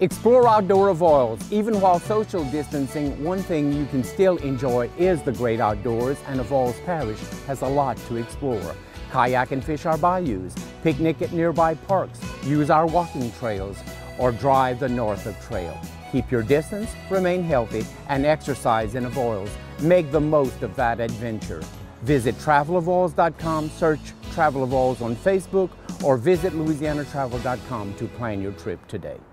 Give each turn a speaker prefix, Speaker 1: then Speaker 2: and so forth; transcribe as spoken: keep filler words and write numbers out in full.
Speaker 1: Explore outdoor Avoyelles. Even while social distancing, one thing you can still enjoy is the great outdoors, and Avoyelles Parish has a lot to explore. Kayak and fish our bayous, picnic at nearby parks, use our walking trails, or drive the Northup Trail. Keep your distance, remain healthy, and exercise in Avoyelles. Make the most of that adventure. Visit travel avoyelles dot com, search Travel Avoyelles on Facebook, or visit louisiana travel dot com to plan your trip today.